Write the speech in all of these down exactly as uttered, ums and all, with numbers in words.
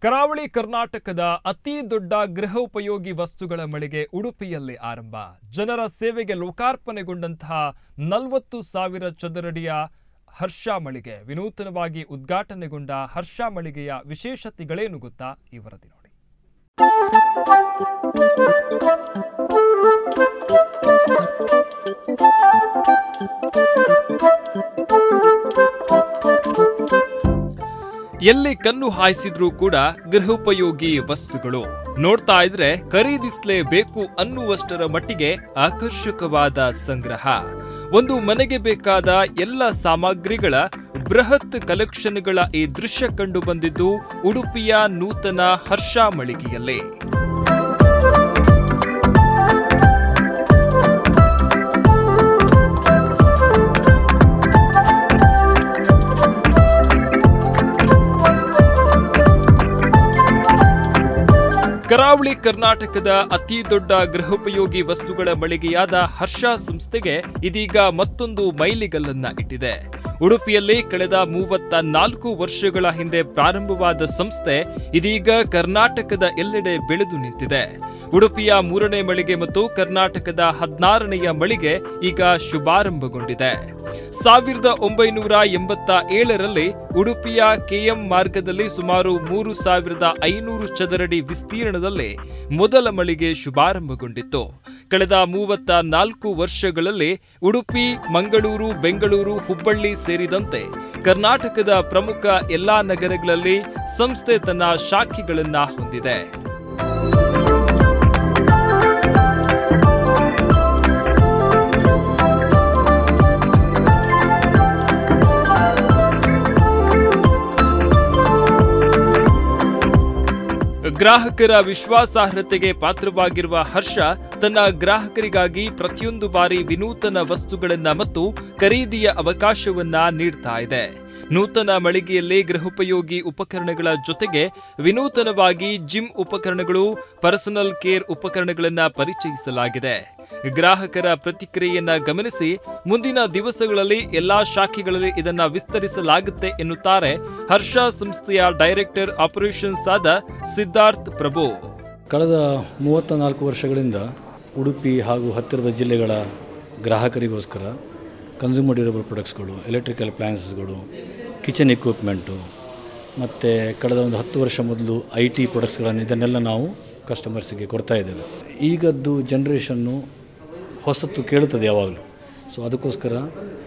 ಕರಾವಳಿ ಕರ್ನಾಟಕದ ಅತಿ ದೊಡ್ಡ ಗೃಹೋಪಯೋಗಿ ವಸ್ತುಗಳ ಮಳಿಗೆ ಉಡುಪಿಯಲ್ಲಿ ಆರಂಭ. ಜನರ ಸೇವೆಗೆ ಲೋಕಾರ್ಪಣೆಗೊಂಡಂತಹ ನಲವತ್ತು ಸಾವಿರ ಚದರಡಿಯ ಹರ್ಷ ಮಳಿಗೆ ವಿನೂತನವಾಗಿ ಉದ್ಘಾಟನೆಗೊಂಡ ಹರ್ಷ ಮಳಿಗೆಯ ವಿಶೇಷತೆಗಳೇನು ಗೊತ್ತಾ? ಈ ವರದಿ ನೋಡಿ. ಎಲ್ಲಿ ಕಣ್ಣು ಹಾಯಿಸಿದ್ರೂ ಕೂಡ ಗೃಹೋಪಯೋಗಿ ವಸ್ತುಗಳು ನೋಡ್ತಾ ಇದ್ರೆ ಖರೀದಿಸಲೇಬೇಕು ಅನ್ನುವಷ್ಟರ ಮಟ್ಟಿಗೆ ಆಕರ್ಷಕವಾದ ಸಂಗ್ರಹ. ಒಂದು ಮನೆಗೆ ಬೇಕಾದ ಎಲ್ಲ ಸಾಮಗ್ರಿಗಳ ಬೃಹತ್ ಕಲೆಕ್ಷನ್ಗಳ ಈ ದೃಶ್ಯ ಕಂಡು ಬಂದಿದ್ದು ಉಡುಪಿಯ ನೂತನ ಹರ್ಷ ಮಳಿಗೆಯಲ್ಲಿ. ಕರಾವಳಿ ಕರ್ನಾಟಕದ ಅತಿ ದೊಡ್ಡ ಗೃಹೋಪಯೋಗಿ ವಸ್ತುಗಳ ಮಳಿಗೆಯಾದ ಹರ್ಷ ಸಂಸ್ಥೆಗೆ ಇದೀಗ ಮತ್ತೊಂದು ಮೈಲಿಗಲ್ಲನ್ನ ಇಟ್ಟಿದೆ. ಉಡುಪಿಯಲ್ಲಿ ಕಳೆದ ಮೂವತ್ತ ನಾಲ್ಕು ವರ್ಷಗಳ ಹಿಂದೆ ಪ್ರಾರಂಭವಾದ ಸಂಸ್ಥೆ ಇದೀಗ ಕರ್ನಾಟಕದ ಎಲ್ಲೆಡೆ ಬೆಳೆದು ನಿಂತಿದೆ. ಉಡುಪಿಯ ಮೂರನೇ ಮಳಿಗೆ ಮತ್ತು ಕರ್ನಾಟಕದ ಹದಿನಾರನೆಯ ಮಳಿಗೆ ಈಗ ಶುಭಾರಂಭಗೊಂಡಿದೆ. ಸಾವಿರದ ಒಂಬೈನೂರ ಎಂಬತ್ತ ಏಳರಲ್ಲಿ ಉಡುಪಿಯ ಕೆಎಂ ಮಾರ್ಗದಲ್ಲಿ ಸುಮಾರು ಮೂರು ಸಾವಿರದ ಐನೂರು ಚದರಡಿ ವಿಸ್ತೀರ್ಣದಲ್ಲಿ ಮೊದಲ ಮಳಿಗೆ ಶುಭಾರಂಭಗೊಂಡಿತ್ತು. ಕಳೆದ ಮೂವತ್ತ ನಾಲ್ಕು ವರ್ಷಗಳಲ್ಲಿ ಉಡುಪಿ, ಮಂಗಳೂರು, ಬೆಂಗಳೂರು, ಹುಬ್ಬಳ್ಳಿ ಸೇರಿದಂತೆ ಕರ್ನಾಟಕದ ಪ್ರಮುಖ ಎಲ್ಲಾ ನಗರಗಳಲ್ಲಿ ಸಂಸ್ಥೆ ತನ್ನ ಶಾಖೆಗಳನ್ನ ಹೊಂದಿದೆ. ಗ್ರಾಹಕರ ವಿಶ್ವಾಸಾರ್ಹತೆಗೆ ಪಾತ್ರವಾಗಿರುವ ಹರ್ಷ ತನ್ನ ಗ್ರಾಹಕರಿಗಾಗಿ ಪ್ರತಿಯೊಂದು ಬಾರಿ ವಿನೂತನ ವಸ್ತುಗಳನ್ನ ಮತ್ತು ಖರೀದಿಯ ಅವಕಾಶವನ್ನ ನೀಡ್ತಾ ಇದೆ. ನೂತನ ಮಳಿಗೆಯಲ್ಲಿ ಗೃಹೋಪಯೋಗಿ ಉಪಕರಣಗಳ ಜೊತೆಗೆ ವಿನೂತನವಾಗಿ ಜಿಮ್ ಉಪಕರಣಗಳು, ಪರ್ಸನಲ್ ಕೇರ್ ಉಪಕರಣಗಳನ್ನ ಪರಿಚಯಿಸಲಾಗಿದೆ. ಗ್ರಾಹಕರ ಪ್ರತಿಕ್ರಿಯೆಯನ್ನ ಗಮನಿಸಿ ಮುಂದಿನ ದಿವಸಗಳಲ್ಲಿ ಎಲ್ಲಾ ಶಾಖೆಗಳಲ್ಲಿ ಇದನ್ನ ವಿಸ್ತರಿಸಲಾಗುತ್ತೆ ಎನ್ನುತ್ತಾರೆ ಹರ್ಷ ಸಂಸ್ಥೆಯ ಡೈರೆಕ್ಟರ್ ಆಪರೇಷನ್ಸ್ ಆದ ಸಿದ್ಧಾರ್ಥ್ ಪ್ರಭು. ಕಳೆದ ಮೂವತ್ತ ನಾಲ್ಕು ವರ್ಷಗಳಿಂದ ಉಡುಪಿ ಹಾಗೂ ಹತ್ತಿರದ ಜಿಲ್ಲೆಗಳ ಗ್ರಾಹಕರಿಗೋಸ್ಕರ ಕನ್ಸ್ಯೂಮರ್ ಡ್ಯೂರಬಲ್ ಪ್ರಾಡಕ್ಟ್ಸ್ಗಳು, ಎಲೆಕ್ಟ್ರಿಕಲ್ ಅಪ್ಲಯನ್ಸಸ್ಗಳು, ಕಿಚನ್ ಇಕ್ವಿಪ್ಮೆಂಟು ಮತ್ತು ಕಳೆದ ಒಂದು ಹತ್ತು ವರ್ಷ ಮೊದಲು ಐ ಟಿ ಪ್ರಾಡಕ್ಟ್ಸ್ಗಳನ್ನು ಇದನ್ನೆಲ್ಲ ನಾವು ಕಸ್ಟಮರ್ಸಿಗೆ ಕೊಡ್ತಾ ಇದ್ದೇವೆ. ಈಗದ್ದು ಜನ್ರೇಷನ್ನು ಹೊಸತು ಕೇಳುತ್ತದೆ ಯಾವಾಗಲೂ. ಸೊ ಅದಕ್ಕೋಸ್ಕರ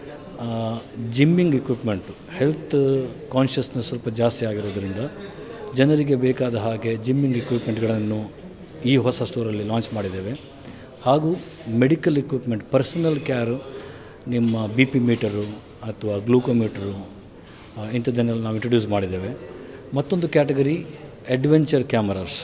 ಜಿಮ್ಮಿಂಗ್ ಇಕ್ವಿಪ್ಮೆಂಟು, ಹೆಲ್ತ್ ಕಾನ್ಷಿಯಸ್ನೆಸ್ ಸ್ವಲ್ಪ ಜಾಸ್ತಿ ಆಗಿರೋದರಿಂದ ಜನರಿಗೆ ಬೇಕಾದ ಹಾಗೆ ಜಿಮ್ಮಿಂಗ್ ಇಕ್ವಿಪ್ಮೆಂಟ್ಗಳನ್ನು ಈ ಹೊಸ ಸ್ಟೋರಲ್ಲಿ ಲಾಂಚ್ ಮಾಡಿದ್ದೇವೆ. ಹಾಗೂ ಮೆಡಿಕಲ್ ಇಕ್ವಿಪ್ಮೆಂಟ್, ಪರ್ಸನಲ್ ಕೇರು, ನಿಮ್ಮ ಬಿ ಪಿ ಮೀಟರು ಅಥವಾ ಗ್ಲೂಕೋಮೀಟರು ಇಂಥದ್ದನ್ನೆಲ್ಲ ನಾವು ಇಂಟ್ರೊಡ್ಯೂಸ್ ಮಾಡಿದ್ದೇವೆ. ಮತ್ತೊಂದು ಕ್ಯಾಟಗರಿ ಅಡ್ವೆಂಚರ್ ಕ್ಯಾಮರಾಸ್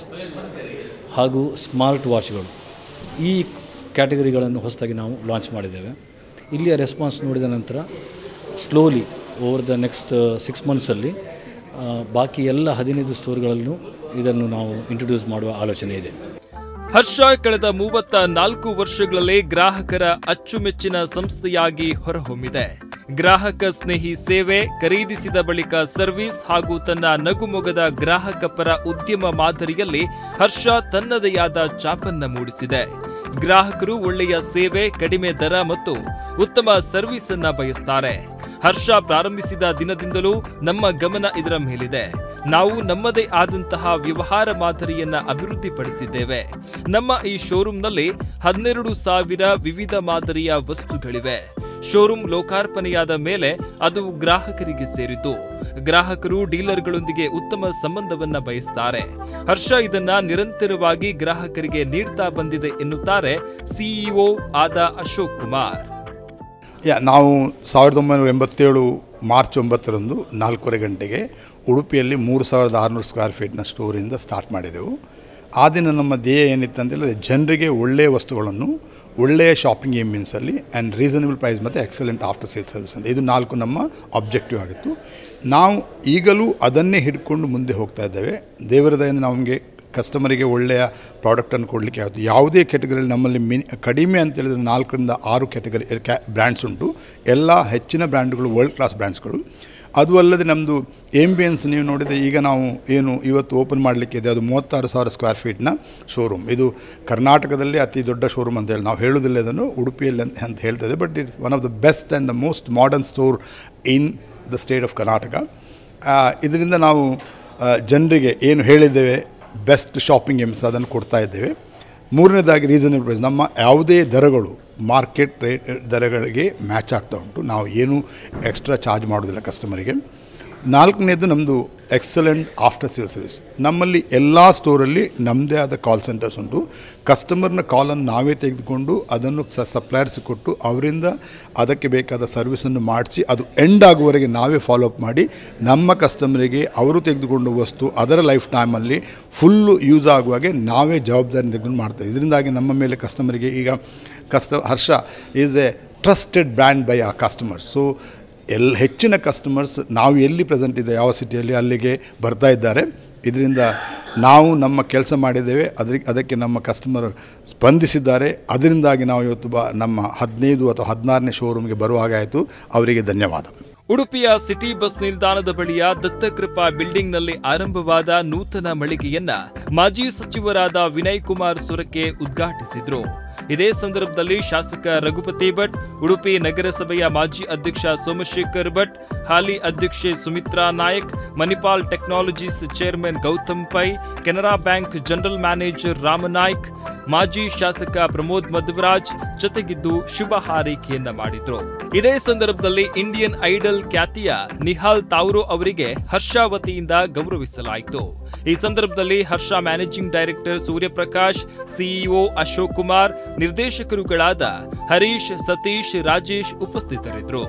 ಹಾಗೂ ಸ್ಮಾರ್ಟ್ ವಾಚ್ಗಳು, ಈ ಕ್ಯಾಟಗರಿಗಳನ್ನು ಹೊಸದಾಗಿ ನಾವು ಲಾಂಚ್ ಮಾಡಿದ್ದೇವೆ. ಇಲ್ಲಿಯ ರೆಸ್ಪಾನ್ಸ್ ನೋಡಿದ ನಂತರ slowly over the next six ಮಂತ್ಸಲ್ಲಿ ಬಾಕಿ ಎಲ್ಲ ಹದಿನೈದು ಸ್ಟೋರ್ಗಳಲ್ಲೂ ಇದನ್ನು ನಾವು ಇಂಟ್ರೊಡ್ಯೂಸ್ ಮಾಡುವ ಆಲೋಚನೆ ಇದೆ. ಹರ್ಷ ಕಳೆದ ಮೂವತ್ತ ನಾಲ್ಕು ವರ್ಷಗಳಲ್ಲಿ ಗ್ರಾಹಕರ ಅಚ್ಚುಮೆಚ್ಚಿನ ಸಂಸ್ಥೆಯಾಗಿ ಹೊರಹೊಮ್ಮಿದೆ. ಗ್ರಾಹಕ ಸ್ನೇಹಿ ಸೇವೆ, ಖರೀದಿಸಿದ ಬಳಿಕ ಸರ್ವಿಸ್ ಹಾಗೂ ತನ್ನ ನಗುಮೊಗದ ಗ್ರಾಹಕ ಪರ ಉದ್ಯಮ ಮಾದರಿಯಲ್ಲಿ ಹರ್ಷ ತನ್ನದೇ ಆದ ಛಾಪನ್ನ ಮೂಡಿಸಿದೆ. ಗ್ರಾಹಕರು ಒಳ್ಳೆಯ ಸೇವೆ, ಕಡಿಮೆ ದರ ಮತ್ತು ಉತ್ತಮ ಸರ್ವಿಸ್ ಅನ್ನ ಬಯಸ್ತಾರೆ. ಹರ್ಷ ಪ್ರಾರಂಭಿಸಿದ ದಿನದಿಂದಲೂ ನಮ್ಮ ಗಮನ ಇದರ ಮೇಲಿದೆ. ನಾವು ನಮ್ಮದೇ ಆದಂತಹ ವ್ಯವಹಾರ ಮಾದರಿಯನ್ನ ಅಭಿವೃದ್ಧಿಪಡಿಸಿದ್ದೇವೆ. ನಮ್ಮ ಈ ಶೋರೂಮ್ನಲ್ಲಿ ಹನ್ನೆರಡು ಸಾವಿರ ವಿವಿಧ ಮಾದರಿಯ ವಸ್ತುಗಳಿವೆ. ಶೋರೂಮ್ ಲೋಕಾರ್ಪಣೆಯಾದ ಮೇಲೆ ಅದು ಗ್ರಾಹಕರಿಗೆ ಸೇರಿದ್ದು. ಗ್ರಾಹಕರು ಡೀಲರ್ಗಳೊಂದಿಗೆ ಉತ್ತಮ ಸಂಬಂಧವನ್ನ ಬಯಸ್ತಾರೆ. ಹರ್ಷ ಇದನ್ನ ನಿರಂತರವಾಗಿ ಗ್ರಾಹಕರಿಗೆ ನೀಡ್ತಾ ಬಂದಿದೆ ಎನ್ನುತ್ತಾರೆ ಸಿಇಒ ಆದ ಅಶೋಕ್ ಕುಮಾರ್. ಯಾ ನಾವು ಸಾವಿರದ ಒಂಬೈನೂರ ಎಂಬತ್ತೇಳು ಮಾರ್ಚ್ ಒಂಬತ್ತರಂದು ನಾಲ್ಕೂವರೆ ಗಂಟೆಗೆ ಉಡುಪಿಯಲ್ಲಿ ಮೂರು ಸಾವಿರದ ಆರುನೂರು ಸ್ಕ್ವೇರ್ ಫೀಟ್ನ ಸ್ಟೋರಿಂದ ಸ್ಟಾರ್ಟ್ ಮಾಡಿದೆವು. ಆ ದಿನ ನಮ್ಮ ಧ್ಯೇಯ ಏನಿತ್ತು ಅಂತೇಳಿದ್ರೆ ಜನರಿಗೆ ಒಳ್ಳೆಯ ವಸ್ತುಗಳನ್ನು ಒಳ್ಳೆಯ ಶಾಪಿಂಗ್ ಎಮಿನ್ಸಲ್ಲಿ ಆ್ಯಂಡ್ ರೀಸನಬಲ್ ಪ್ರೈಸ್ ಮತ್ತು ಎಕ್ಸಲೆಂಟ್ ಆಫ್ಟರ್ ಸೇಲ್ ಸರ್ವಿಸ್ ಅಂತ, ಇದು ನಾಲ್ಕು ನಮ್ಮ ಆಬ್ಜೆಕ್ಟಿವ್ ಆಗಿತ್ತು. ನಾವು ಈಗಲೂ ಅದನ್ನೇ ಹಿಡ್ಕೊಂಡು ಮುಂದೆ ಹೋಗ್ತಾ ಇದ್ದೇವೆ. ದೇವರ ದಯೆಯಿಂದ ನಮಗೆ ಕಸ್ಟಮರಿಗೆ ಒಳ್ಳೆಯ ಪ್ರಾಡಕ್ಟನ್ನು ಕೊಡಲಿಕ್ಕೆ ಆಯಿತು. ಯಾವುದೇ ಕ್ಯಾಟಗರಿಯಲ್ಲಿ ನಮ್ಮಲ್ಲಿ ಮಿನಿ ಕಡಿಮೆ ಅಂತೇಳಿದರೆ ನಾಲ್ಕರಿಂದ ಆರು ಕ್ಯಾಟಗರಿ ಕ್ಯಾ ಬ್ರ್ಯಾಂಡ್ಸ್ ಉಂಟು. ಎಲ್ಲ ಹೆಚ್ಚಿನ ಬ್ರ್ಯಾಂಡ್ಗಳು ವರ್ಲ್ಡ್ ಕ್ಲಾಸ್ ಬ್ರ್ಯಾಂಡ್ಸ್ಗಳು. ಅದು ಅಲ್ಲದೆ ನಮ್ಮದು ಆಂಬಿಯನ್ಸ್ ನೀವು ನೋಡಿದರೆ ಈಗ ನಾವು ಏನು ಇವತ್ತು ಓಪನ್ ಮಾಡಲಿಕ್ಕಿದೆ ಅದು ಮೂವತ್ತಾರು ಸಾವಿರ ಸ್ಕ್ವೇರ್ ಫೀಟ್ನ ಶೋರೂಮ್. ಇದು ಕರ್ನಾಟಕದಲ್ಲಿ ಅತಿ ದೊಡ್ಡ ಶೋರೂಮ್ ಅಂತ ಹೇಳಿ ನಾವು ಹೇಳೋದಿಲ್ಲ, ಅದನ್ನು ಉಡುಪಿಯಲ್ಲಿ ಅಂತ ಅಂತ ಹೇಳ್ತದೆ. But it's one of the best and the most modern store in the state of Karnataka. ಇದರಿಂದ ನಾವು ಜನರಿಗೆ ಏನು ಹೇಳಿದ್ದೇವೆ ಬೆಸ್ಟ್ ಶಾಪಿಂಗ್ ಎಮ್ಸ್ ಅದನ್ನು ಕೊಡ್ತಾ ಇದ್ದೇವೆ. ಮೂರನೇದಾಗಿ ರೀಸನಬಲ್ ಪ್ರೈಸ್. ನಮ್ಮ ಯಾವುದೇ ದರಗಳು ಮಾರ್ಕೆಟ್ ರೇಟ್ ದರಗಳಿಗೆ ಮ್ಯಾಚ್ ಆಗ್ತಾ ಉಂಟು. ನಾವು ಏನೂ ಎಕ್ಸ್ಟ್ರಾ ಚಾರ್ಜ್ ಮಾಡೋದಿಲ್ಲ ಕಸ್ಟಮರಿಗೆ. ನಾಲ್ಕನೇದು ನಮ್ಮದು ಎಕ್ಸಲೆಂಟ್ ಆಫ್ಟರ್ ಸೇಲ್ ಸರ್ವಿಸ್. ನಮ್ಮಲ್ಲಿ ಎಲ್ಲ ಸ್ಟೋರಲ್ಲಿ ನಮ್ಮದೇ ಆದ ಕಾಲ್ ಸೆಂಟರ್ಸ್ ಉಂಟು. ಕಸ್ಟಮರ್ನ ಕಾಲನ್ನು ನಾವೇ ತೆಗೆದುಕೊಂಡು ಅದನ್ನು ಸ ಸಪ್ಲೈಯರ್ಸ್ ಕೊಟ್ಟು ಅವರಿಂದ ಅದಕ್ಕೆ ಬೇಕಾದ ಸರ್ವಿಸನ್ನು ಮಾಡಿಸಿ ಅದು ಎಂಡ್ ಆಗುವವರೆಗೆ ನಾವೇ ಫಾಲೋಅಪ್ ಮಾಡಿ ನಮ್ಮ ಕಸ್ಟಮರಿಗೆ ಅವರು ತೆಗೆದುಕೊಂಡ ವಸ್ತು ಅದರ ಲೈಫ್ ಟೈಮಲ್ಲಿ ಫುಲ್ಲು ಯೂಸ್ ಆಗುವಾಗೆ ನಾವೇ ಜವಾಬ್ದಾರಿ ತೆಗೆದುಕೊಂಡು ಮಾಡ್ತೇವೆ. ಇದರಿಂದಾಗಿ ನಮ್ಮ ಮೇಲೆ ಕಸ್ಟಮರಿಗೆ ಈಗ ಕಸ್ಟ Harsha is a trusted brand by a customers. So ಎಲ್ಲ ಹೆಚ್ಚಿನ ಕಸ್ಟಮರ್ಸ್ ನಾವು ಎಲ್ಲಿ ಪ್ರೆಸೆಂಟ್ ಇದೆ ಯಾವ ಸಿಟಿಯಲ್ಲಿ ಅಲ್ಲಿಗೆ ಬರ್ತಾ ಇದ್ದಾರೆ. ಇದರಿಂದ ನಾವು ನಮ್ಮ ಕೆಲಸ ಮಾಡಿದ್ದೇವೆ, ಅದಕ್ಕೆ ಅದಕ್ಕೆ ನಮ್ಮ ಕಸ್ಟಮರ್ ಸ್ಪಂದಿಸಿದ್ದಾರೆ. ಅದರಿಂದಾಗಿ ನಾವು ಇವತ್ತು ಬ ನಮ್ಮ ಹದಿನೈದು ಅಥವಾ ಹದಿನಾರನೇ ಶೋರೂಮ್ಗೆ ಬರುವಾಗಾಯಿತು. ಅವರಿಗೆ ಧನ್ಯವಾದ. ಉಡುಪಿಯ ಸಿಟಿ ಬಸ್ ನಿಲ್ದಾಣದ ಬಳಿಯ ದತ್ತಕೃಪಾ ಬಿಲ್ಡಿಂಗ್ನಲ್ಲಿ ಆರಂಭವಾದ ನೂತನ ಮಳಿಗೆಯನ್ನ ಮಾಜಿ ಸಚಿವರಾದ ವಿನಯ್ ಕುಮಾರ್ ಸೊರಕೆ ಉದ್ಘಾಟಿಸಿದ್ರು. ಇದೇ ಸಂದರ್ಭದಲ್ಲಿ ಶಾಸಕ ರಘುಪತಿ ಭಟ್, ಉಡುಪಿ ನಗರಸಭೆಯ ಮಾಜಿ ಅಧ್ಯಕ್ಷ ಸೋಮಶೇಖರ್ ಭಟ್, ಹಾಲಿ ಅಧ್ಯಕ್ಷೆ Sumitra Nayak, Manipal technologies chairman Gautam Pai, Canara bank general manager Ramanaik, ಮಾಜಿ ಶಾಸಕ ಪ್ರಮೋದ್ ಮಧ್ವರಾಜ್ ಜೊತೆಗಿದ್ದು ಶುಭ ಹಾರೈಕೆಯನ್ನ ಮಾಡಿದ್ರು. ಇದೇ ಸಂದರ್ಭದಲ್ಲಿ ಇಂಡಿಯನ್ ಐಡಲ್ ಖ್ಯಾತಿಯ ನಿಹಾಲ್ ತಾವ್ರೋ ಅವರಿಗೆ ಹರ್ಷ ವತಿಯಿಂದ ಗೌರವಿಸಲಾಯಿತು. ಈ ಸಂದರ್ಭದಲ್ಲಿ Harsha managing director Suryaprakash, CEO Ashok Kumar, ನಿರ್ದೇಶಕರುಗಳಾದ ಹರೀಶ್, ಸತೀಶ್, ರಾಜೇಶ್ ಉಪಸ್ಥಿತರಿದ್ದರು.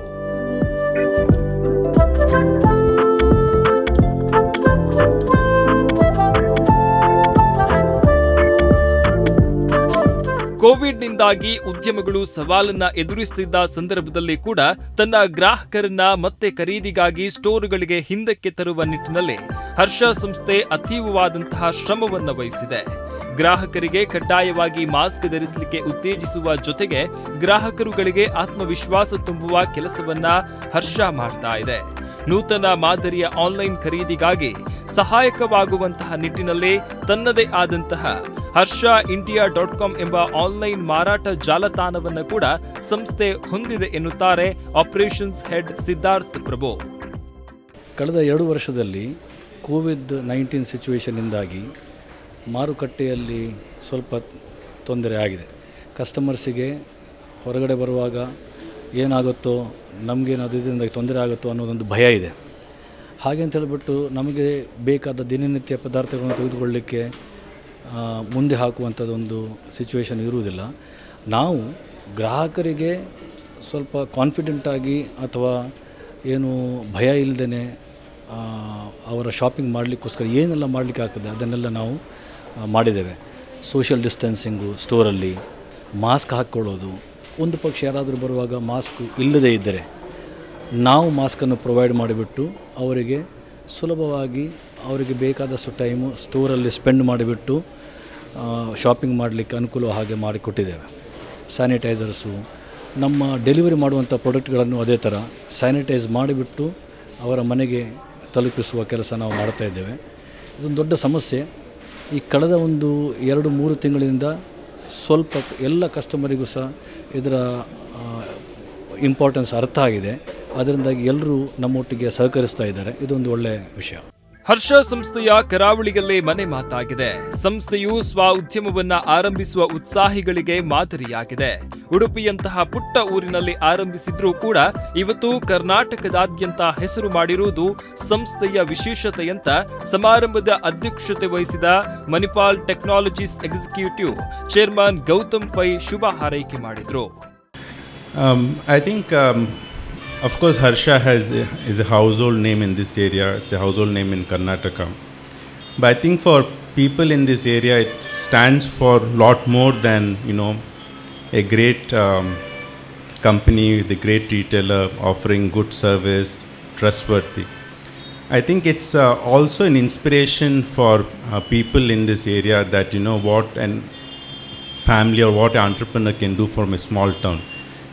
ಕೋವಿಡ್ನಿಂದಾಗಿ ಉದ್ಯಮಗಳು ಸವಾಲನ್ನ ಎದುರಿಸುತ್ತಿದ್ದ ಸಂದರ್ಭದಲ್ಲಿ ಕೂಡ ತನ್ನ ಗ್ರಾಹಕರನ್ನ ಮತ್ತೆ ಖರೀದಿಗಾಗಿ ಸ್ಟೋರ್ಗಳಿಗೆ ಹಿಂದಕ್ಕೆ ತರುವ ನಿಟ್ಟಿನಲ್ಲಿ ಹರ್ಷ ಸಂಸ್ಥೆ ಅತೀವವಾದಂತಹ ಶ್ರಮವನ್ನು ವಹಿಸಿದೆ. ಗ್ರಾಹಕರಿಗೆ ಕಡ್ಡಾಯವಾಗಿ ಮಾಸ್ಕ್ ಧರಿಸಲಿಕ್ಕೆ ಉತ್ತೇಜಿಸುವ ಜೊತೆಗೆ ಗ್ರಾಹಕರುಗಳಿಗೆ ಆತ್ಮವಿಶ್ವಾಸ ತುಂಬುವ ಕೆಲಸವನ್ನ ಹರ್ಷ ಮಾಡ್ತಾ ಇದೆ. ನೂತನ ಮಾದರಿಯ ಆನ್ಲೈನ್ ಖರೀದಿಗಾಗಿ ಸಹಾಯಕವಾಗುವಂತಹ ನಿಟ್ಟಿನಲ್ಲಿ ತನ್ನದೇ ಆದಂತಹ ಹರ್ಷ ಇಂಡಿಯಾ ಡಾಟ್ ಕಾಮ್ ಎಂಬ ಆನ್ಲೈನ್ ಮಾರಾಟ ಜಾಲತಾಣವನ್ನು ಕೂಡ ಸಂಸ್ಥೆ ಹೊಂದಿದೆ ಎನ್ನುತ್ತಾರೆ ಆಪರೇಷನ್ಸ್ ಹೆಡ್ ಸಿದ್ಧಾರ್ಥ್ ಪ್ರಭು. ಕಳೆದ ಎರಡು ವರ್ಷದಲ್ಲಿ ಕೋವಿಡ್ ನೈನ್ಟೀನ್ ಸಿಚುವೇಷನ್ನಿಂದಾಗಿ ಮಾರುಕಟ್ಟೆಯಲ್ಲಿ ಸ್ವಲ್ಪ ತೊಂದರೆ ಆಗಿದೆ. ಕಸ್ಟಮರ್ಸಿಗೆ ಹೊರಗಡೆ ಬರುವಾಗ ಏನಾಗುತ್ತೋ, ನಮಗೇನಾದರೂ ಇದರಿಂದ ತೊಂದರೆ ಆಗುತ್ತೋ ಅನ್ನೋದೊಂದು ಭಯ ಇದೆ. ಹಾಗೆ ಅಂತ ಹೇಳಿಬಿಟ್ಟು ನಮಗೆ ಬೇಕಾದ ದಿನನಿತ್ಯ ಪದಾರ್ಥಗಳನ್ನು ತೆಗೆದುಕೊಳ್ಳಲಿಕ್ಕೆ ಮುಂದೆ ಹಾಕುವಂಥದ್ದೊಂದು ಸಿಚುವೇಷನ್ ಇರುವುದಿಲ್ಲ. ನಾವು ಗ್ರಾಹಕರಿಗೆ ಸ್ವಲ್ಪ ಕಾನ್ಫಿಡೆಂಟಾಗಿ ಅಥವಾ ಏನು ಭಯ ಇಲ್ಲದೇ ಅವರ ಶಾಪಿಂಗ್ ಮಾಡಲಿಕ್ಕೋಸ್ಕರ ಏನೆಲ್ಲ ಮಾಡಲಿಕ್ಕೆ ಆಗ್ತದೆ ಅದನ್ನೆಲ್ಲ ನಾವು ಮಾಡಿದ್ದೇವೆ. ಸೋಷಿಯಲ್ ಡಿಸ್ಟೆನ್ಸಿಂಗು ಸ್ಟೋರಲ್ಲಿ, ಮಾಸ್ಕ್ ಹಾಕ್ಕೊಳ್ಳೋದು, ಒಂದು ಪಕ್ಷ ಯಾರಾದರೂ ಬರುವಾಗ ಮಾಸ್ಕ್ ಇಲ್ಲದೇ ಇದ್ದರೆ ನಾವು ಮಾಸ್ಕನ್ನು ಪ್ರೊವೈಡ್ ಮಾಡಿಬಿಟ್ಟು ಅವರಿಗೆ ಸುಲಭವಾಗಿ ಅವರಿಗೆ ಬೇಕಾದಷ್ಟು ಟೈಮು ಸ್ಟೋರಲ್ಲಿ ಸ್ಪೆಂಡ್ ಮಾಡಿಬಿಟ್ಟು ಶಾಪಿಂಗ್ ಮಾಡಲಿಕ್ಕೆ ಅನುಕೂಲ ಹಾಗೆ ಮಾಡಿಕೊಟ್ಟಿದ್ದೇವೆ. ಸ್ಯಾನಿಟೈಸರ್ಸು, ನಮ್ಮ ಡೆಲಿವರಿ ಮಾಡುವಂಥ ಪ್ರಾಡಕ್ಟ್ಗಳನ್ನು ಅದೇ ಥರ ಸ್ಯಾನಿಟೈಸ್ ಮಾಡಿಬಿಟ್ಟು ಅವರ ಮನೆಗೆ ತಲುಪಿಸುವ ಕೆಲಸ ನಾವು ಮಾಡ್ತಾ ಇದ್ದೇವೆ. ಇದೊಂದು ದೊಡ್ಡ ಸಮಸ್ಯೆ. ಈ ಕಳೆದ ಒಂದು ಎರಡು ಮೂರು ತಿಂಗಳಿಂದ ಸ್ವಲ್ಪ ಎಲ್ಲ ಕಸ್ಟಮರಿಗೂ ಸಹ ಇದರ ಇಂಪಾರ್ಟೆನ್ಸ್ ಅರ್ಥ ಆಗಿದೆ. ಅದರಿಂದಾಗಿ ಎಲ್ಲರೂ ನಮ್ಮೊಟ್ಟಿಗೆ ಸಹಕರಿಸ್ತಾ ಇದ್ದಾರೆ. ಇದೊಂದು ಒಳ್ಳೆಯ ವಿಷಯ. ಹರ್ಷ ಸಂಸ್ಥೆಯ ಕರಾವಳಿಯಲ್ಲೇ ಮನೆ ಮಾತಾಗಿದೆ. ಸಂಸ್ಥೆಯು ಸ್ವ ಉದ್ಯಮವನ್ನ ಆರಂಭಿಸುವ ಉತ್ಸಾಹಿಗಳಿಗೆ ಮಾದರಿಯಾಗಿದೆ. ಉಡುಪಿಯಂತಹ ಪುಟ್ಟ ಊರಿನಲ್ಲಿ ಆರಂಭಿಸಿದ್ರೂ ಕೂಡ ಇವತ್ತು ಕರ್ನಾಟಕದಾದ್ಯಂತ ಹೆಸರು ಮಾಡಿರುವುದು ಸಂಸ್ಥೆಯ ವಿಶೇಷತೆಯಂತ ಸಮಾರಂಭದ ಅಧ್ಯಕ್ಷತೆ ವಹಿಸಿದ Manipal technologies executive chairman Gautam Pai ಶುಭ ಹಾರೈಕೆ ಮಾಡಿದ್ರು. I think Of course, Harsha has a, is a household name in this area. It's a household name in Karnataka. But I think for people in this area, it stands for a lot more than, you know, a great um, company with a great retailer offering good service, trustworthy. I think it's uh, also an inspiration for uh, people in this area that, you know, what an family or what an entrepreneur can do from a small town.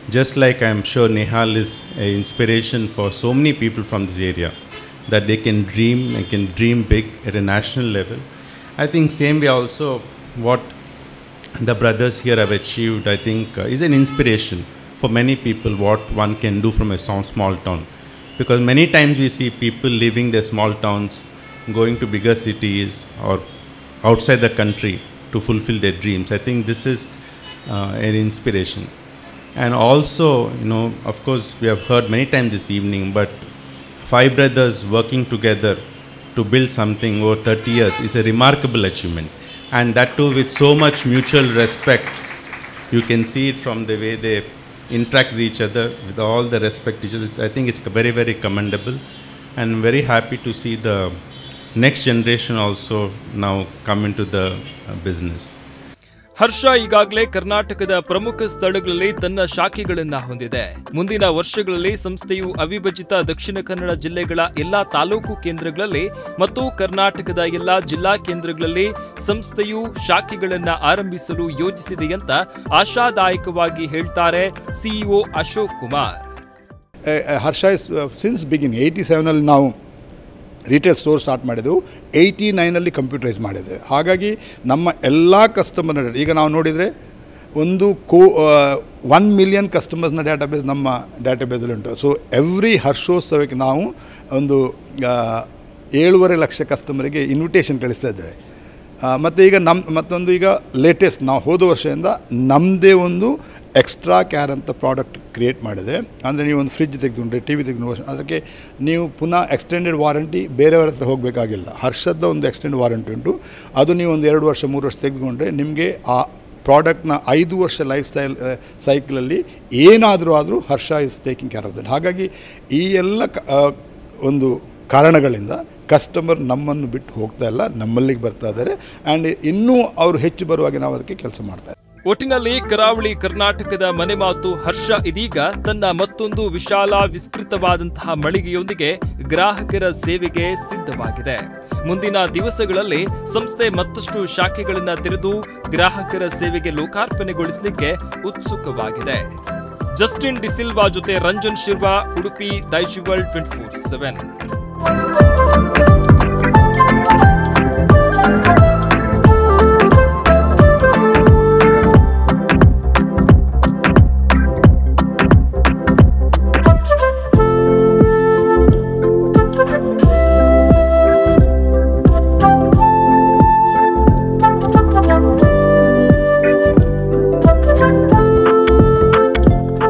just like I'm sure Nehal is an inspiration for so many people from this area, that they can dream and can dream big at a national level. I think same way also what the brothers here have achieved, I think uh, is an inspiration for many people what one can do from a small, small town. Because many times we see people leaving their small towns, going to bigger cities or outside the country to fulfill their dreams. I think this is uh, an inspiration. And also, you know, of course, we have heard many times this evening, but five brothers working together to build something over thirty years is a remarkable achievement. And that too with so much mutual respect. You can see it from the way they interact with each other, with all the respect each other. I think it's very, very commendable. And I'm very happy to see the next generation also now come into the uh, business. Harsha ಈಗಾಗಲೇ ಕರ್ನಾಟಕದ ಪ್ರಮುಖ ಸ್ಥಳಗಳಲ್ಲಿ ತನ್ನ ಶಾಖೆಗಳನ್ನ ಹೊಂದಿದೆ. ಮುಂದಿನ ವರ್ಷಗಳಲ್ಲಿ ಸಂಸ್ಥೆಯು ಅವಿಭಜಿತ ದಕ್ಷಿಣ ಕನ್ನಡ ಜಿಲ್ಲೆಗಳ ಎಲ್ಲಾ ತಾಲೂಕು ಕೇಂದ್ರಗಳಲ್ಲಿ ಮತ್ತು ಕರ್ನಾಟಕದ ಎಲ್ಲಾ ಜಿಲ್ಲಾ ಕೇಂದ್ರಗಳಲ್ಲಿ ಸಂಸ್ಥೆಯು ಶಾಖೆಗಳನ್ನ ಆರಂಭಿಸಲು ಯೋಜಿಸಿದೆ ಅಂತ ಆಶಾದಾಯಕವಾಗಿ ಹೇಳ್ತಾರೆ CEO Ashok Kumar. Harsha is since begin eighty seven ಅಲ್ಲಿ ನಾವು ರಿಟೇಲ್ ಸ್ಟೋರ್ ಸ್ಟಾರ್ಟ್ ಮಾಡಿದೆವು. ಏಯ್ಟಿ ನೈನಲ್ಲಿ ಕಂಪ್ಯೂಟರೈಸ್ ಮಾಡಿದೆ. ಹಾಗಾಗಿ ನಮ್ಮ ಎಲ್ಲ ಕಸ್ಟಮರ್ ಈಗ ನಾವು ನೋಡಿದರೆ ಒಂದು ಕೋ ಒನ್ ಮಿಲಿಯನ್ ಕಸ್ಟಮರ್ಸ್ನ ಡೇಟಾಬೇಸ್ ನಮ್ಮ ಡೇಟಾಬೇಸಲ್ಲಿ ಉಂಟು. ಸೊ ಎವ್ರಿ ಹರ್ಷೋತ್ಸವಕ್ಕೆ ನಾವು ಒಂದು ಏಳುವರೆ ಲಕ್ಷ ಕಸ್ಟಮರಿಗೆ ಇನ್ವಿಟೇಷನ್ ಕಳಿಸ್ತಾ ಇದ್ದೇವೆ. ಮತ್ತು ಈಗ ನಮ್ಮ ಮತ್ತೊಂದು ಈಗ ಲೇಟೆಸ್ಟ್ ನಾವು ಹೋದ ವರ್ಷದಿಂದ ನಮ್ಮದೇ ಒಂದು ಎಕ್ಸ್ಟ್ರಾ ಕ್ಯಾರ್ ಅಂತ ಪ್ರಾಡಕ್ಟ್ ಕ್ರಿಯೇಟ್ ಮಾಡಿದೆ. ಅಂದರೆ ನೀವು ಒಂದು ಫ್ರಿಜ್ ತೆಗೆದುಕೊಂಡ್ರೆ, ಟಿ ವಿ ತೆಗೆದು ಅದಕ್ಕೆ ನೀವು ಪುನಃ ಎಕ್ಸ್ಟೆಂಡೆಡ್ ವಾರಂಟಿ ಬೇರೆಯವ್ರ ಹತ್ರ ಹೋಗಬೇಕಾಗಿಲ್ಲ. ಹರ್ಷದ ಒಂದು ಎಕ್ಸ್ಟೆಂಡ್ ವಾರಂಟಿ ಉಂಟು. ಅದು ನೀವು ಒಂದು ಎರಡು ವರ್ಷ ಮೂರು ವರ್ಷ ತೆಗೆದುಕೊಂಡ್ರೆ ನಿಮಗೆ ಆ ಪ್ರಾಡಕ್ಟ್ನ ಐದು ವರ್ಷ ಲೈಫ್ ಸ್ಟೈಲ್ ಸೈಕಲಲ್ಲಿ ಏನಾದರೂ ಆದರೂ Harsha is taking care of that. ಹಾಗಾಗಿ ಈ ಎಲ್ಲ ಒಂದು ಕಾರಣಗಳಿಂದ ಕಸ್ಟಮರ್ ನಮ್ಮನ್ನು ಬಿಟ್ಟು ಹೋಗ್ತಾ ಇಲ್ಲ, ನಮ್ಮಲ್ಲಿಗೆ ಬರ್ತಾ ಇದ್ದಾರೆ. ಆ್ಯಂಡ್ ಇನ್ನೂ ಅವರು ಹೆಚ್ಚು ಬರುವಾಗ ನಾವು ಅದಕ್ಕೆ ಕೆಲಸ ಮಾಡ್ತಾ ಇದ್ದೀವಿ. ಒಟ್ಟಿನಲ್ಲಿ ಕರಾವಳಿ ಕರ್ನಾಟಕದ ಮನೆ ಮಾತು ಹರ್ಷ ಇದೀಗ ತನ್ನ ಮತ್ತೊಂದು ವಿಶಾಲ ವಿಸ್ತೃತವಾದಂತಹ ಮಳಿಗೆಯೊಂದಿಗೆ ಗ್ರಾಹಕರ ಸೇವೆಗೆ ಸಿದ್ಧವಾಗಿದೆ. ಮುಂದಿನ ದಿವಸಗಳಲ್ಲಿ ಸಂಸ್ಥೆ ಮತ್ತಷ್ಟು ಶಾಖೆಗಳನ್ನು ತೆರೆದು ಗ್ರಾಹಕರ ಸೇವೆಗೆ ಲೋಕಾರ್ಪಣೆಗೊಳಿಸಲಿಕ್ಕೆ ಉತ್ಸುಕವಾಗಿದೆ. ಜಸ್ಟಿನ್ ಡಿಸಿಲ್ವಾ ಜೊತೆ Ranjan Shirva, Udupi, Daijiworld twenty four seven.